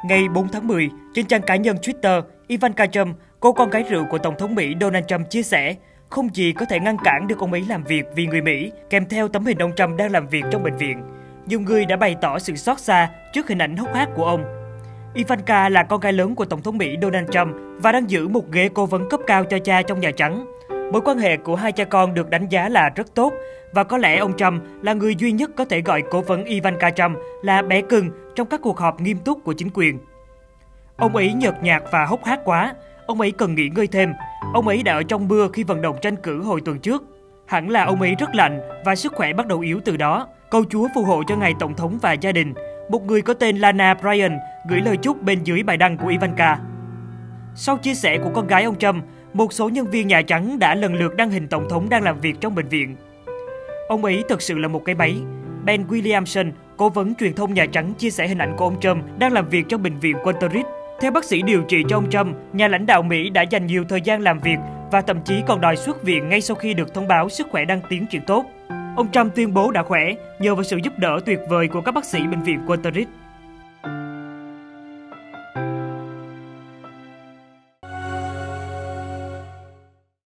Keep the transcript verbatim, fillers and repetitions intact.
Ngày bốn tháng mười, trên trang cá nhân Twitter, Ivanka Trump, cô con gái rượu của Tổng thống Mỹ Donald Trump chia sẻ, không gì có thể ngăn cản được ông ấy làm việc vì người Mỹ, kèm theo tấm hình ông Trump đang làm việc trong bệnh viện. Nhiều người đã bày tỏ sự xót xa trước hình ảnh hốc hác của ông. Ivanka là con gái lớn của Tổng thống Mỹ Donald Trump và đang giữ một ghế cố vấn cấp cao cho cha trong Nhà Trắng. Mối quan hệ của hai cha con được đánh giá là rất tốt và có lẽ ông Trump là người duy nhất có thể gọi cố vấn Ivanka Trump là bé cưng trong các cuộc họp nghiêm túc của chính quyền. Ông ấy nhợt nhạt và hốc hác quá, ông ấy cần nghỉ ngơi thêm. Ông ấy đã ở trong mưa khi vận động tranh cử hồi tuần trước. Hẳn là ông ấy rất lạnh và sức khỏe bắt đầu yếu từ đó. Cầu Chúa phù hộ cho ngài Tổng thống và gia đình. Một người có tên Lana Bryan gửi lời chúc bên dưới bài đăng của Ivanka. Sau chia sẻ của con gái ông Trump, một số nhân viên Nhà Trắng đã lần lượt đăng hình Tổng thống đang làm việc trong bệnh viện. Ông ấy thực sự là một cái máy. Ben Williamson, cố vấn truyền thông Nhà Trắng, chia sẻ hình ảnh của ông Trump đang làm việc trong bệnh viện Walter Reed. Theo bác sĩ điều trị cho ông Trump, nhà lãnh đạo Mỹ đã dành nhiều thời gian làm việc và thậm chí còn đòi xuất viện ngay sau khi được thông báo sức khỏe đang tiến triển tốt. Ông Trump tuyên bố đã khỏe nhờ vào sự giúp đỡ tuyệt vời của các bác sĩ bệnh viện Walter Reed.